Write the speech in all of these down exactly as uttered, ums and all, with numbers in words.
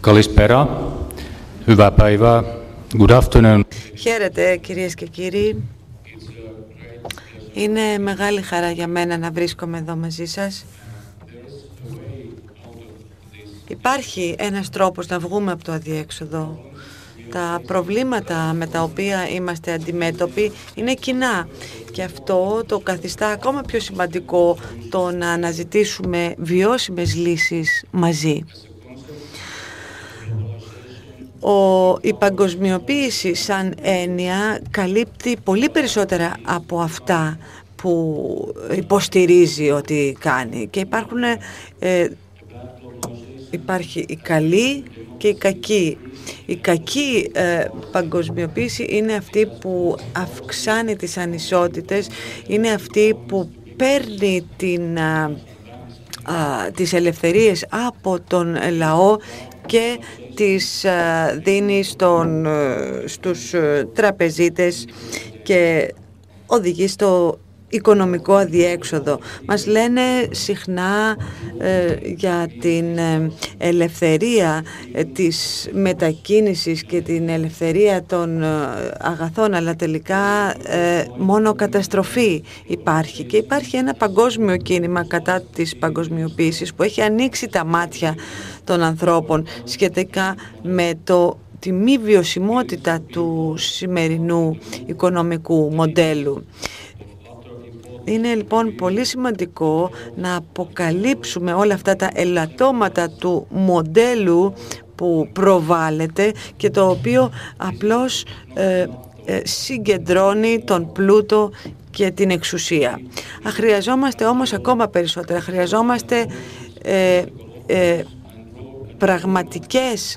Kalispera. Hyvää päivää. Good afternoon. Χαίρετε κυρίες και κύριοι. Είναι μεγάλη χαρά για μένα να βρίσκομαι εδώ μαζί σας. Υπάρχει ένας τρόπος να βγούμε από το αδιέξοδο. Τα προβλήματα με τα οποία είμαστε αντιμέτωποι είναι κοινά και αυτό το καθιστά ακόμα πιο σημαντικό, το να αναζητήσουμε βιώσιμες λύσεις μαζί. Ο, η παγκοσμιοποίηση σαν έννοια καλύπτει πολύ περισσότερα από αυτά που υποστηρίζει ότι κάνει και υπάρχουν, ε, υπάρχει η καλή και η κακή. Η κακή ε, παγκοσμιοποίηση είναι αυτή που αυξάνει τις ανισότητες, είναι αυτή που παίρνει την, α, α, τις ελευθερίες από τον λαό και τις α, δίνει στον, στους τραπεζίτες και οδηγεί στο οικονομικό αδιέξοδο. Μας λένε συχνά ε, για την ε, ελευθερία ε, της μετακίνησης και την ελευθερία των ε, αγαθών, αλλά τελικά ε, μόνο καταστροφή υπάρχει. Και υπάρχει ένα παγκόσμιο κίνημα κατά της παγκοσμιοποίησης που έχει ανοίξει τα μάτια των ανθρώπων σχετικά με το τη μη βιωσιμότητα του σημερινού οικονομικού μοντέλου. Είναι λοιπόν πολύ σημαντικό να αποκαλύψουμε όλα αυτά τα ελαττώματα του μοντέλου που προβάλλεται και το οποίο απλώς ε, ε, συγκεντρώνει τον πλούτο και την εξουσία. Χρειαζόμαστε όμως ακόμα περισσότερα. Χρειαζόμαστε ε, ε, πραγματικές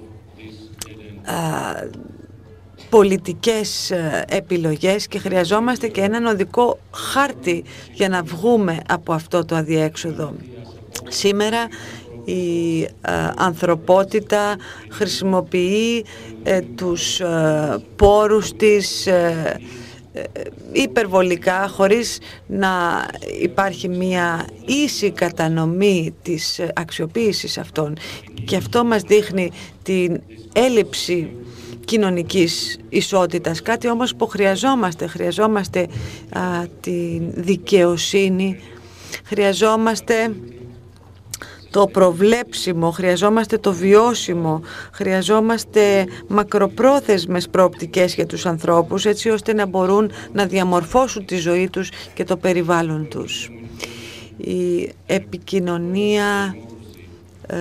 ε, πολιτικές επιλογές και χρειαζόμαστε και έναν οδικό χάρτη για να βγούμε από αυτό το αδιέξοδο. Σήμερα η ε, ανθρωπότητα χρησιμοποιεί ε, τους ε, πόρους της ε, ε, υπερβολικά, χωρίς να υπάρχει μια ίση κατανομή της αξιοποίησης αυτών. Και αυτό μας δείχνει την έλλειψη κοινωνικής ισότητας, κάτι όμως που χρειαζόμαστε. Χρειαζόμαστε α, τη δικαιοσύνη, χρειαζόμαστε το προβλέψιμο, χρειαζόμαστε το βιώσιμο, χρειαζόμαστε μακροπρόθεσμες προοπτικές για τους ανθρώπους, έτσι ώστε να μπορούν να διαμορφώσουν τη ζωή τους και το περιβάλλον τους. Η επικοινωνία ε,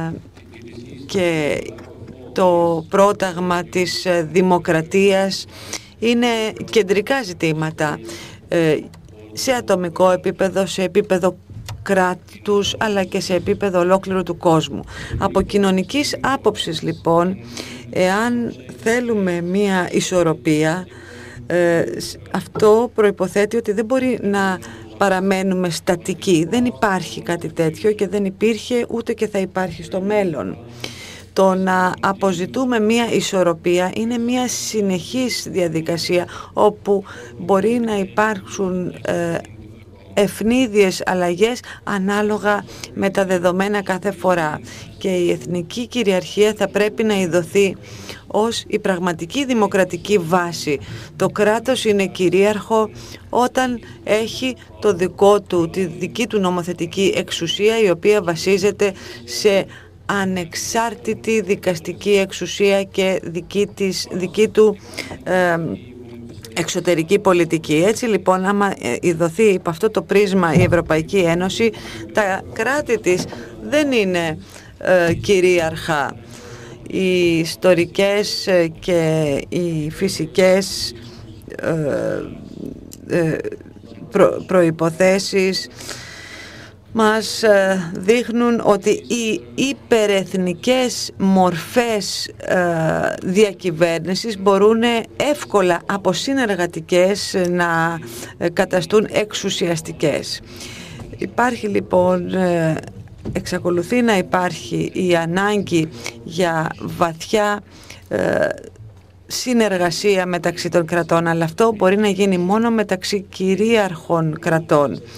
και το πρόταγμα της δημοκρατίας είναι κεντρικά ζητήματα σε ατομικό επίπεδο, σε επίπεδο κράτους, αλλά και σε επίπεδο ολόκληρου του κόσμου. Από κοινωνικής άποψης λοιπόν, εάν θέλουμε μία ισορροπία, αυτό προϋποθέτει ότι δεν μπορεί να παραμένουμε στατικοί. Δεν υπάρχει κάτι τέτοιο και δεν υπήρχε ούτε και θα υπάρχει στο μέλλον. Το να αποζητούμε μία ισορροπία είναι μία συνεχής διαδικασία όπου μπορεί να υπάρξουν ε, ευνίδιες αλλαγές ανάλογα με τα δεδομένα κάθε φορά και η εθνική κυριαρχία θα πρέπει να ειδωθεί ως η πραγματική δημοκρατική βάση. Το κράτος είναι κυρίαρχο όταν έχει το δικό του, τη δική του νομοθετική εξουσία, η οποία βασίζεται σε ανεξάρτητη δικαστική εξουσία και δική, της, δική του ε, εξωτερική πολιτική. Έτσι λοιπόν, άμα ειδωθεί υπό αυτό το πρίσμα η Ευρωπαϊκή Ένωση, τα κράτη της δεν είναι ε, κυρίαρχα. Οι ιστορικές και οι φυσικές ε, ε, προ, προϋποθέσεις μας δείχνουν ότι οι υπερεθνικές μορφές διακυβέρνησης μπορούν εύκολα από συνεργατικές να καταστούν εξουσιαστικές. Υπάρχει λοιπόν, εξακολουθεί να υπάρχει η ανάγκη για βαθιά συνεργασία μεταξύ των κρατών, αλλά αυτό μπορεί να γίνει μόνο μεταξύ κυρίαρχων κρατών.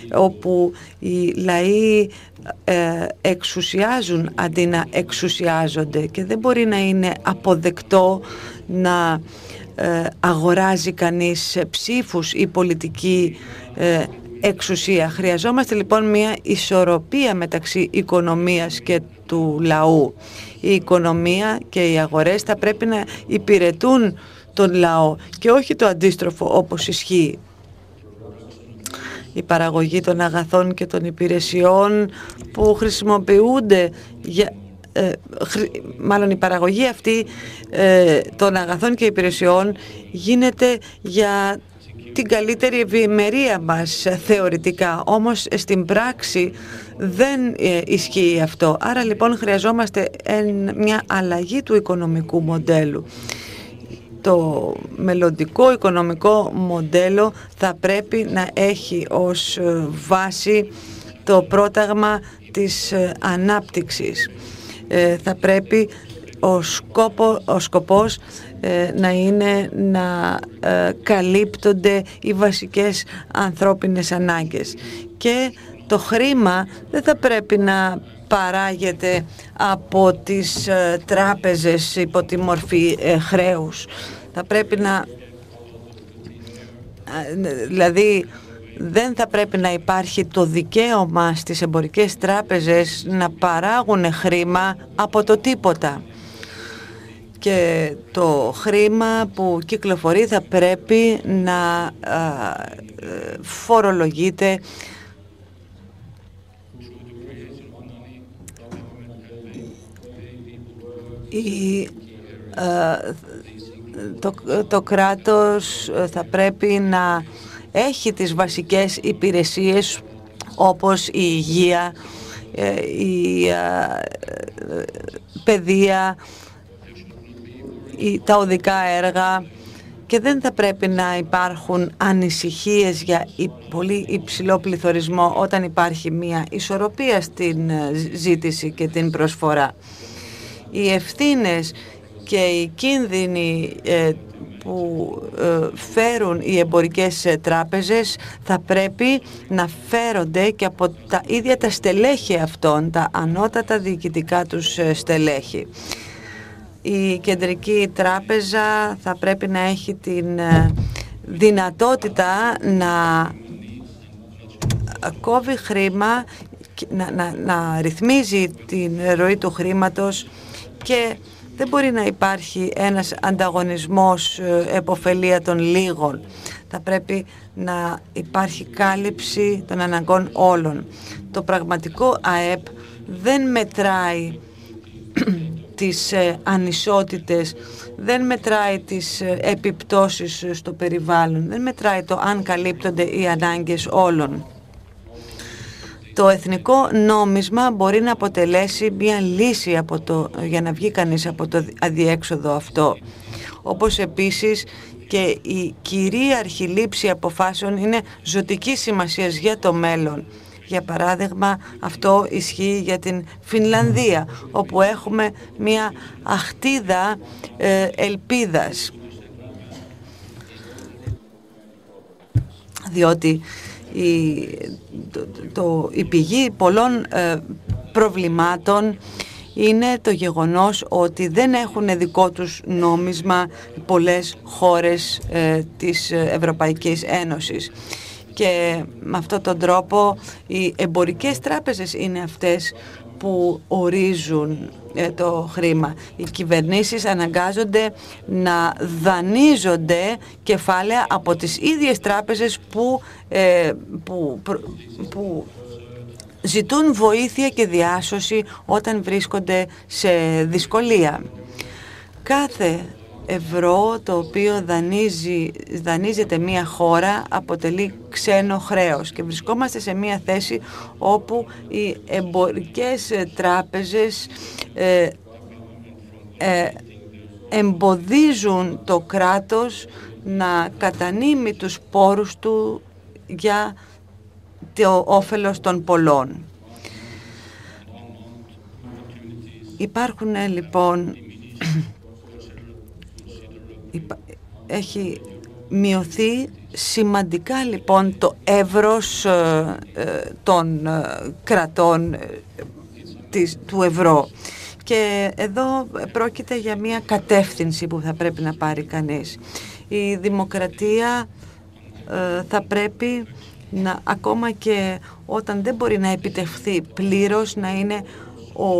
όπου οι λαοί ε, εξουσιάζουν αντί να εξουσιάζονται, και δεν μπορεί να είναι αποδεκτό να ε, αγοράζει κανείς ψήφους ή πολιτική ε, εξουσία. Χρειαζόμαστε λοιπόν μια ισορροπία μεταξύ οικονομίας και του λαού. Η οικονομία και οι αγορές θα πρέπει να υπηρετούν τον λαό και όχι το αντίστροφο όπως ισχύει. Η παραγωγή των αγαθών και των υπηρεσιών που χρησιμοποιούνται για, ε, χρη, μάλλον η παραγωγή αυτή ε, των αγαθών και υπηρεσιών γίνεται για την καλύτερη ευημερία μας θεωρητικά, όμως στην πράξη δεν ε, ισχύει αυτό. Άρα λοιπόν χρειαζόμαστε εν, μια αλλαγή του οικονομικού μοντέλου. Το μελλοντικό οικονομικό μοντέλο θα πρέπει να έχει ως βάση το πρόταγμα της ανάπτυξης. Ε, θα πρέπει ο, σκόπο, ο σκοπός ε, να είναι να ε, καλύπτονται οι βασικές ανθρώπινες ανάγκες. Και το χρήμα δεν θα πρέπει να παράγεται από τις ε, τράπεζες υπό τη μορφή ε, χρέους. Θα πρέπει να... Ε, δηλαδή δεν θα πρέπει να υπάρχει το δικαίωμα στις εμπορικές τράπεζες να παράγουν χρήμα από το τίποτα. Και το χρήμα που κυκλοφορεί θα πρέπει να ε, φορολογείται η, ε, το, το κράτος θα πρέπει να έχει τις βασικές υπηρεσίες όπως η υγεία, η παιδεία, τα οδικά έργα, και δεν θα πρέπει να υπάρχουν ανησυχίες για πολύ υψηλό πληθωρισμό όταν υπάρχει μια ισορροπία στην ζήτηση και την προσφορά. Οι ευθύνες και οι κίνδυνοι που φέρουν οι εμπορικές τράπεζες θα πρέπει να φέρονται και από τα ίδια τα στελέχη αυτών, τα ανώτατα διοικητικά τους στελέχη. Η Κεντρική Τράπεζα θα πρέπει να έχει την δυνατότητα να κόβει χρήμα, να, να, να ρυθμίζει την ροή του χρήματος, και δεν μπορεί να υπάρχει ένας ανταγωνισμός επωφελία των λίγων. Θα πρέπει να υπάρχει κάλυψη των αναγκών όλων. Το πραγματικό ΑΕΠ δεν μετράει τις ανισότητες, δεν μετράει τις επιπτώσεις στο περιβάλλον, δεν μετράει το αν καλύπτονται οι ανάγκες όλων. Το εθνικό νόμισμα μπορεί να αποτελέσει μια λύση από το, για να βγει κανείς από το αδιέξοδο αυτό. Όπως επίσης και η κυρίαρχη λήψη αποφάσεων είναι ζωτικής σημασίας για το μέλλον. Για παράδειγμα, αυτό ισχύει για την Φινλανδία, όπου έχουμε μια αχτίδα ε, ελπίδας. Διότι η, το, το, η πηγή πολλών ε, προβλημάτων είναι το γεγονός ότι δεν έχουν δικό τους νόμισμα πολλές χώρες ε, της Ευρωπαϊκής Ένωσης. Και με αυτόν τον τρόπο οι εμπορικές τράπεζες είναι αυτές που ορίζουν ε, το χρήμα. Οι κυβερνήσεις αναγκάζονται να δανείζονται κεφάλαια από τις ίδιες τράπεζες που, ε, που, που ζητούν βοήθεια και διάσωση όταν βρίσκονται σε δυσκολία. Κάθε ευρώ το οποίο δανείζει, δανείζεται μία χώρα αποτελεί ξένο χρέος, και βρισκόμαστε σε μία θέση όπου οι εμπορικές τράπεζες ε, ε, εμποδίζουν το κράτος να κατανείμει τους πόρους του για το όφελος των πολλών. Υπάρχουν λοιπόν Έχει μειωθεί σημαντικά λοιπόν το εύρος ε, ε, των ε, κρατών ε, της, του ευρώ. Και εδώ πρόκειται για μια κατεύθυνση που θα πρέπει να πάρει κανείς. Η δημοκρατία ε, θα πρέπει να, ακόμα και όταν δεν μπορεί να επιτευχθεί πλήρως, να είναι ο,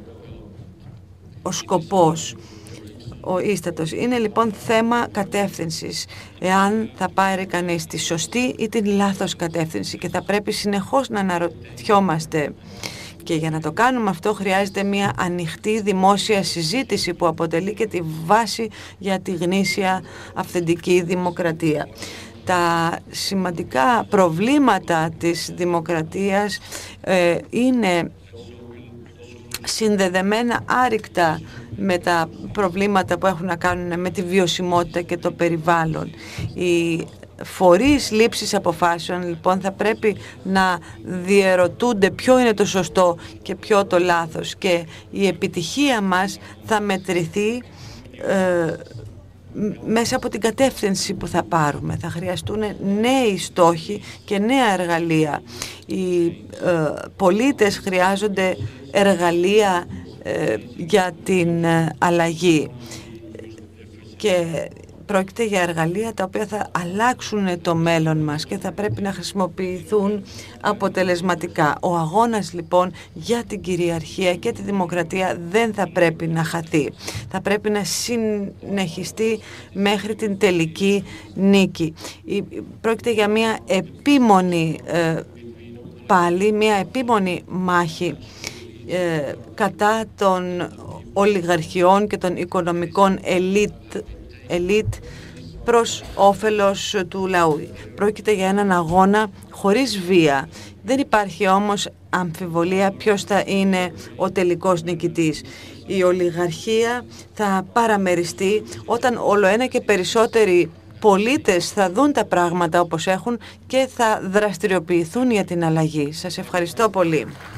ο σκοπός, ο ίστατος. Είναι λοιπόν θέμα κατεύθυνσης, εάν θα πάρει κανείς τη σωστή ή την λάθος κατεύθυνση, και θα πρέπει συνεχώς να αναρωτιόμαστε. Και για να το κάνουμε αυτό χρειάζεται μια ανοιχτή δημόσια συζήτηση που αποτελεί και τη βάση για τη γνήσια αυθεντική δημοκρατία. Τα σημαντικά προβλήματα της δημοκρατίας ε, είναι συνδεδεμένα άρρηκτα με τα προβλήματα που έχουν να κάνουν με τη βιωσιμότητα και το περιβάλλον. Οι φορείς λήψης αποφάσεων λοιπόν θα πρέπει να διερωτούνται ποιο είναι το σωστό και ποιο το λάθος, και η επιτυχία μας θα μετρηθεί ε, μέσα από την κατεύθυνση που θα πάρουμε. Θα χρειαστούν νέοι στόχοι και νέα εργαλεία. Οι ε, πολίτες χρειάζονται εργαλεία ε, για την ε, αλλαγή, και πρόκειται για εργαλεία τα οποία θα αλλάξουν το μέλλον μας και θα πρέπει να χρησιμοποιηθούν αποτελεσματικά. Ο αγώνας λοιπόν για την κυριαρχία και τη δημοκρατία δεν θα πρέπει να χαθεί. Θα πρέπει να συνεχιστεί μέχρι την τελική νίκη. Πρόκειται για μια επίμονη ε, πάλι, μια επίμονη μάχη ε, κατά των ολιγαρχιών και των οικονομικών ελίτ ελίτ προς όφελος του λαού. Πρόκειται για έναν αγώνα χωρίς βία. Δεν υπάρχει όμως αμφιβολία ποιος θα είναι ο τελικός νικητής. Η ολιγαρχία θα παραμεριστεί όταν ολοένα και περισσότεροι πολίτες θα δουν τα πράγματα όπως έχουν και θα δραστηριοποιηθούν για την αλλαγή. Σας ευχαριστώ πολύ.